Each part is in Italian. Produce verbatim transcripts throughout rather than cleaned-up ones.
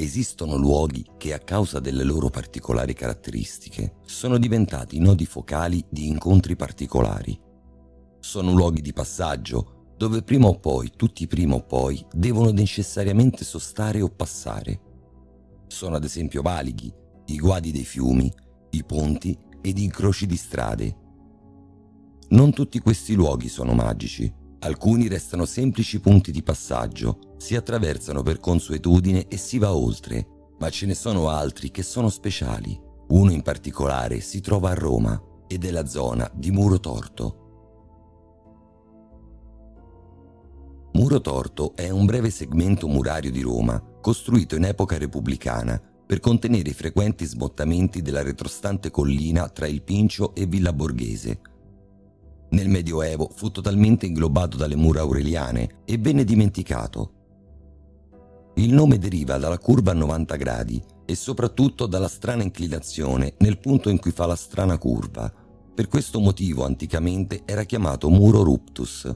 Esistono luoghi che, a causa delle loro particolari caratteristiche, sono diventati nodi focali di incontri particolari. Sono luoghi di passaggio, dove prima o poi, tutti prima o poi, devono necessariamente sostare o passare. Sono ad esempio valichi, i guadi dei fiumi, i ponti ed i incroci di strade. Non tutti questi luoghi sono magici. Alcuni restano semplici punti di passaggio, si attraversano per consuetudine e si va oltre, ma ce ne sono altri che sono speciali. Uno in particolare si trova a Roma ed è la zona di Muro Torto. Muro Torto è un breve segmento murario di Roma, costruito in epoca repubblicana, per contenere i frequenti smottamenti della retrostante collina tra il Pincio e Villa Borghese. Nel Medioevo fu totalmente inglobato dalle mura aureliane e venne dimenticato. Il nome deriva dalla curva a novanta gradi e soprattutto dalla strana inclinazione nel punto in cui fa la strana curva. Per questo motivo anticamente era chiamato Muro Ruptus.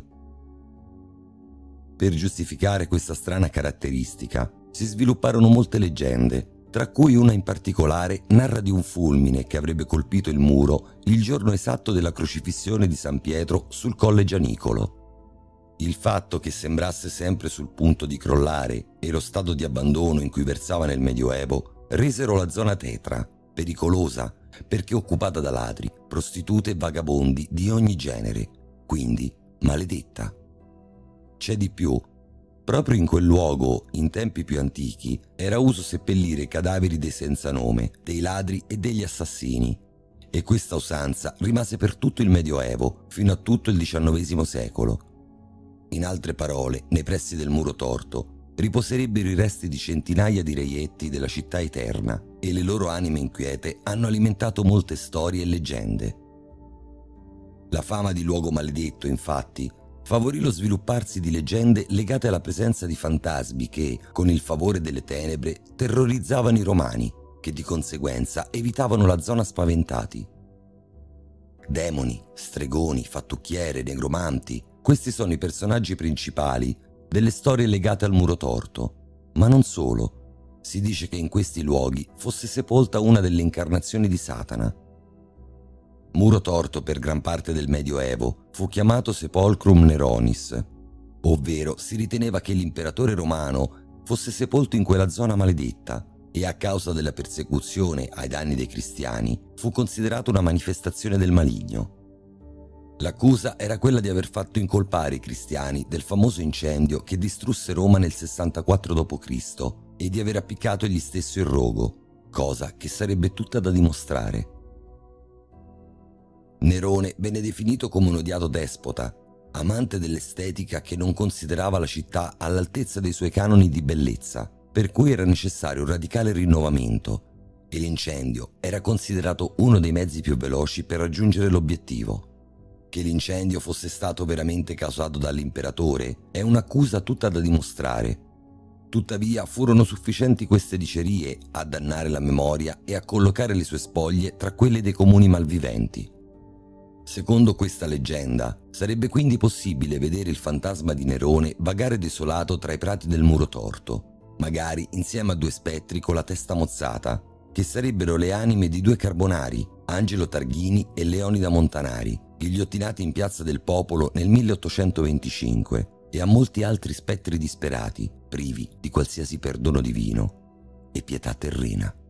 Per giustificare questa strana caratteristica si svilupparono molte leggende, tra cui una in particolare narra di un fulmine che avrebbe colpito il muro il giorno esatto della crocifissione di San Pietro sul Colle Gianicolo. Il fatto che sembrasse sempre sul punto di crollare e lo stato di abbandono in cui versava nel Medioevo resero la zona tetra, pericolosa, perché occupata da ladri, prostitute e vagabondi di ogni genere, quindi maledetta. C'è di più. Proprio in quel luogo, in tempi più antichi, era uso seppellire i cadaveri dei senza nome, dei ladri e degli assassini. E questa usanza rimase per tutto il Medioevo, fino a tutto il diciannovesimo secolo. In altre parole, nei pressi del Muro Torto, riposerebbero i resti di centinaia di reietti della città eterna, e le loro anime inquiete hanno alimentato molte storie e leggende. La fama di luogo maledetto, infatti, favorì lo svilupparsi di leggende legate alla presenza di fantasmi che, con il favore delle tenebre, terrorizzavano i romani, che di conseguenza evitavano la zona spaventati. Demoni, stregoni, fattucchiere, negromanti, questi sono i personaggi principali delle storie legate al Muro Torto. Ma non solo. Si dice che in questi luoghi fosse sepolta una delle incarnazioni di Satana. Muro Torto per gran parte del Medioevo fu chiamato Sepolcrum Neronis, ovvero si riteneva che l'imperatore romano fosse sepolto in quella zona maledetta e a causa della persecuzione ai danni dei cristiani fu considerato una manifestazione del maligno. L'accusa era quella di aver fatto incolpare i cristiani del famoso incendio che distrusse Roma nel sessantaquattro dopo Cristo e di aver appiccato egli stesso il rogo, cosa che sarebbe tutta da dimostrare. Nerone venne definito come un odiato despota, amante dell'estetica che non considerava la città all'altezza dei suoi canoni di bellezza, per cui era necessario un radicale rinnovamento, e l'incendio era considerato uno dei mezzi più veloci per raggiungere l'obiettivo. Che l'incendio fosse stato veramente causato dall'imperatore è un'accusa tutta da dimostrare. Tuttavia furono sufficienti queste dicerie a dannare la memoria e a collocare le sue spoglie tra quelle dei comuni malviventi. Secondo questa leggenda, sarebbe quindi possibile vedere il fantasma di Nerone vagare desolato tra i prati del Muro Torto, magari insieme a due spettri con la testa mozzata, che sarebbero le anime di due carbonari, Angelo Targhini e Leonida Montanari, ghigliottinati in Piazza del Popolo nel milleottocentoventicinque, e a molti altri spettri disperati, privi di qualsiasi perdono divino e pietà terrena.